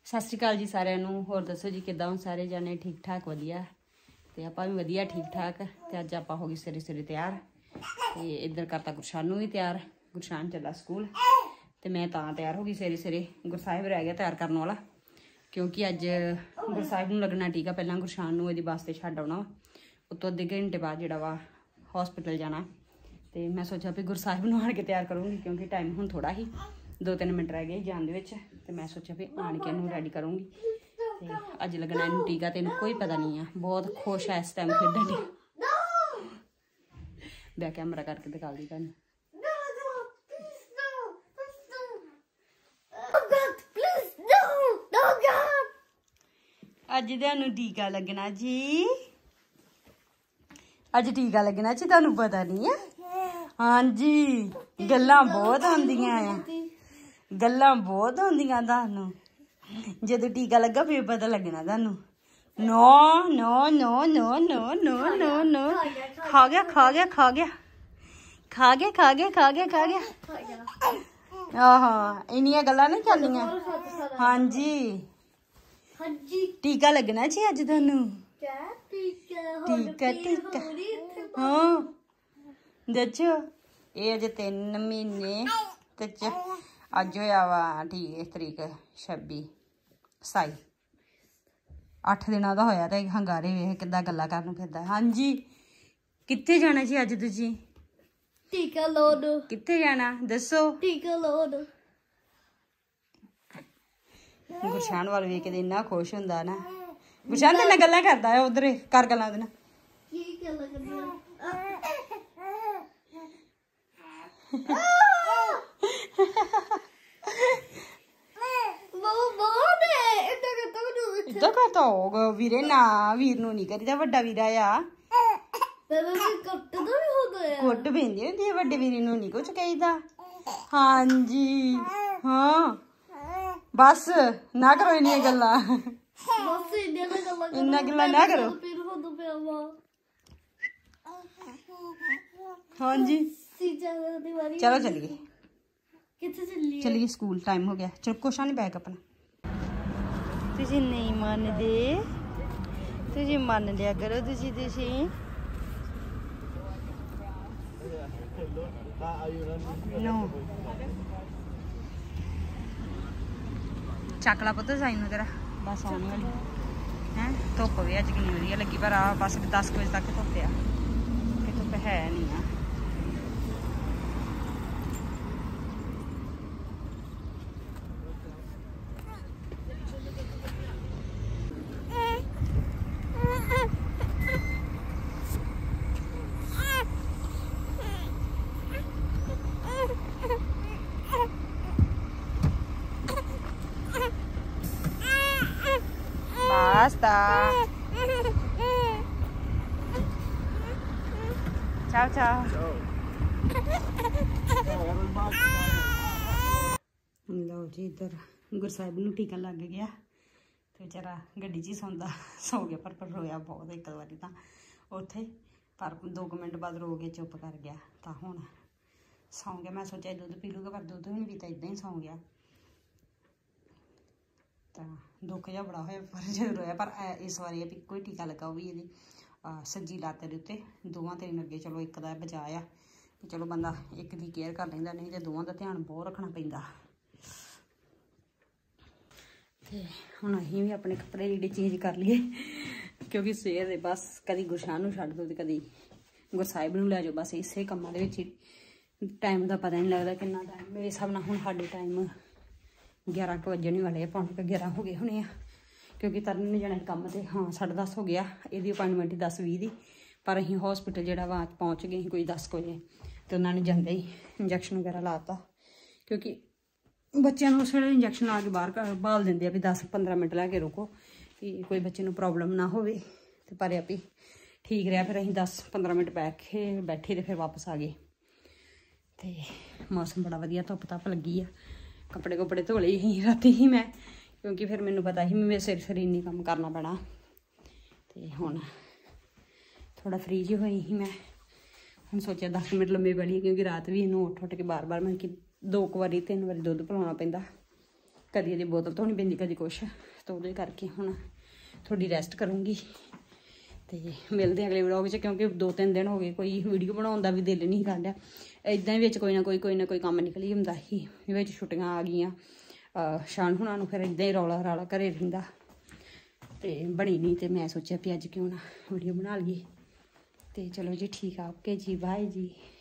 सत श्री अकाल जी सारिਆਂ ਨੂੰ। ਹੋਰ ਦੱਸੋ ਜੀ ਕਿੱਦਾਂ ਹੋ ਸਾਰੇ ਜਾਣੇ? ठीक ठाक ਵਧੀਆ ਤੇ ਆਪਾਂ ਵੀ ਵਧੀਆ ठीक ठाक। ਤੇ ਅੱਜ ਆਪਾਂ ਹੋ ਗਏ ਸਵੇਰੇ ਸਵੇਰੇ ਤਿਆਰ ਤੇ ਇੱਧਰ ਕਰਤਾ ਗੁਰਸ਼ਾਨ ਨੂੰ ਵੀ ਤਿਆਰ। ਗੁਰਸ਼ਾਨ ਚੱਲਾ ਸਕੂਲ ਤੇ ਮੈਂ ਤਾਂ ਤਿਆਰ ਹੋ ਗਈ ਸਵੇਰੇ ਸਵੇਰੇ। ਗੁਰਸਾਹਿਬ ਰਹਿ ਗਿਆ ਤਿਆਰ ਕਰਨ ਵਾਲਾ ਕਿਉਂਕਿ ਅੱਜ ਗੁਰਸਾਹਿਬ ਨੂੰ ਲੱਗਣਾ ਟੀਕਾ। ਪਹਿਲਾਂ ਗੁਰਸ਼ਾਨ ਨੂੰ ਇਹਦੀ ਬੱਸ ਤੇ ਛੱਡ ਆਉਣਾ, ਉਤੋਂ ਅੱਧੇ ਘੰਟੇ ਬਾਅਦ ਜਿਹੜਾ ਵਾ हॉस्पिटल जाना। तो मैं सोचा भी गुरसाहिब नूं आण के तैयार करूँगी क्योंकि टाइम हुण थोड़ा ही 2-3 मिनट रह गए जान दे विच। ते मैं सोचा भी आण के इहनूं रेडी करूँगी। तो अज लगना इहनूं टीका, तो इहनूं कोई पता नहीं है। बहुत खुश है इस टाइम खेडण दी। बैक कैमरा करके दिखा दी तुहानूं। अज तुहानूं टीका लगना जी, अज टीका लगना जी, तुहानूं पता नहीं है? हाँ जी, गल्लां बहुत होंदियां आ, गल्लां बहुत होंदियां तुहानूं। जदों टीका लगा फिर पता लगना तुहानूं। No no no no no no no no, खा गया खा गया खा गया खा गया खा गया खा गया खा गया। आहा, इन्नियां गल्लां नहीं करनियां। हाँ जी, टीका लगना जी अज तुहानूं। टीका टीका हाँ दसो। ये अज 3 महीने ते अज होया वा ठीक तरीक 26 8 दिनों का होया। तो हंगारे वेख किद्दां गल्लां करन फिरदा। हाँ जी, कित्थे जाना जी अज तुसीं? टीका लाउण। कित्थे जाना दसो? टीका लाउण। गुरशान वाल वेख के इन्ना खुश हुंदा ना। गुरशान तेरे नाल गल्लां करदा है, उधर कर गल्लां ओहदे नाल। की गल्लां करदा? इदा करता होगा वीरे ना, वीर नूं नहीं करीदा, वड्डा वीरा आ। कुट पैंदी हुंदी है, वड्डे वीरे नूं नहीं कुछ कहीदा। हाँ जी हाँ, बस ना करो इन्नियां गल्लां। इन्ना गल्लां ना करो। हाँ जी चलो चलिए, चलिए स्कूल टाइम हो गया। चलो कुछ नहीं बैग अपना। तुझे नहीं मानदे, तुझे मान लिया करो। तुझे नो चकला पुत साइनू तेरा बस आने वाली है। धुप भी अज कितनी वधिया लगी, पर आ बस 10 बजे तक धुप आ, धुप है नहीं आ। Basta. Ciao ciao. लो जी, इधर गुरसाहिब नूं टीका लग गया तो बेचारा गड्डी च ही सौंदा सौ गया। पर रोया बहुत एक बारी तो उत्थे, पर 2 मिनट बाद रो के चुप कर गया। तो हुण सौ गया। मैं सोचा दुध पी लूगा, पर दुध भी नहीं पीता, इदा ही सौ गया। तो दुख जहा बड़ा होया पर जो रोया। पर इस बार भी कोई टीका लगा, वो भी ये सज्जी लत्त के उत्ते दोवां ते लगे। चलो एक दा बचाया कि चलो बंदा एक दी केयर कर लैंदा, नहीं तो दोवां दा ध्यान बहुत रखना पैंदा। ते हुण असीं भी अपने कपड़े जेह्ड़े चेंज कर लिए क्योंकि सवेर दे बस कदी गुरशान नूं छड्ड दो ते कदी गुरसाहिब नूं लै जाओ। बस इसे कम्मां दे विच ही टाइम दा पता नहीं लगदा किन्ना टाइम। मेरे हिसाब नाल हुण साडे टाइम 11 बजने वाले, 11:15 हो गए होने, क्योंकि तरन नहीं जाना काम से। हाँ 10:30 हो गया। यदी अपॉइंटमेंट 10:20 की, पर अं हॉस्पिटल जो पहुँच गए कोई 10 बजे। तो उन्होंने जाते ही इंजैक्शन वगैरह लाता, क्योंकि बच्चों उस वे इंजैक्शन ला के बाहर भाल देंगे भी 10-15 मिनट लैके रुको कि कोई बच्चे को प्रॉब्लम ना हो। पर भी ठीक रहा। फिर अं 10-15 मिनट बैठे तो फिर वापस आ गए। तो मौसम बड़ा वधिया, धुप धप लगी है। कपड़े कुपड़े धो लए ही राती ही मैं, क्योंकि फिर मैनू पता ही मेरे सिर इन्नी काम करना पैना। तो हुण थोड़ा फ्री जी हुई ही मैं। हम सोचा 10 मिनट लम्बे पै लीए, क्योंकि रात भी इनू उठ के बार बार मैं कि 2 बारी 3 बारी दुध पिलाना पैंदा। कदी ਇਹਦੀ ਬੋਤਲ ਧੋਣੀ ਪੈਂਦੀ ਕਦੀ ਕੁਛ, ਤਾਂ ਉਹਦੇ ਕਰਕੇ ਹੁਣ ਥੋੜੀ ਰੈਸਟ ਕਰੂੰਗੀ ਤੇ ਮਿਲਦੇ ਅਗਲੇ ਵਲੌਗ 'ਚ, ਕਿਉਂਕਿ 2-3 ਦਿਨ ਹੋ ਗਏ ਕੋਈ ਵੀਡੀਓ ਬਣਾਉਣ ਦਾ ਵੀ ਦਿਲ ਨਹੀਂ ਕਰ ਰਿਹਾ। ਇਦਾਂ ਹੀ ਵਿੱਚ ਕੋਈ ਨਾ ਕੋਈ ਕੰਮ ਨਿਕਲੀ ਹੁੰਦਾ ਸੀ, ਵਿੱਚ ਛੁੱਟੀਆਂ ਆ ਗਈਆਂ ਸ਼ਾਨ ਹੁਣਾਂ ਨੂੰ, ਫਿਰ ਇਦਾਂ ਹੀ ਰੌਲਾ ਘਰੇ ਰਹਿੰਦਾ ਤੇ ਬਣੀ ਨਹੀਂ। ਤੇ ਮੈਂ ਸੋਚਿਆ ਵੀ ਅੱਜ ਕਿਉਂ ਨਾ ਵੀਡੀਓ ਬਣਾ ਲਈਏ। ਤੇ ਚਲੋ ਜੀ ਠੀਕ ਆ, ਓਕੇ ਜੀ, ਬਾਏ ਜੀ।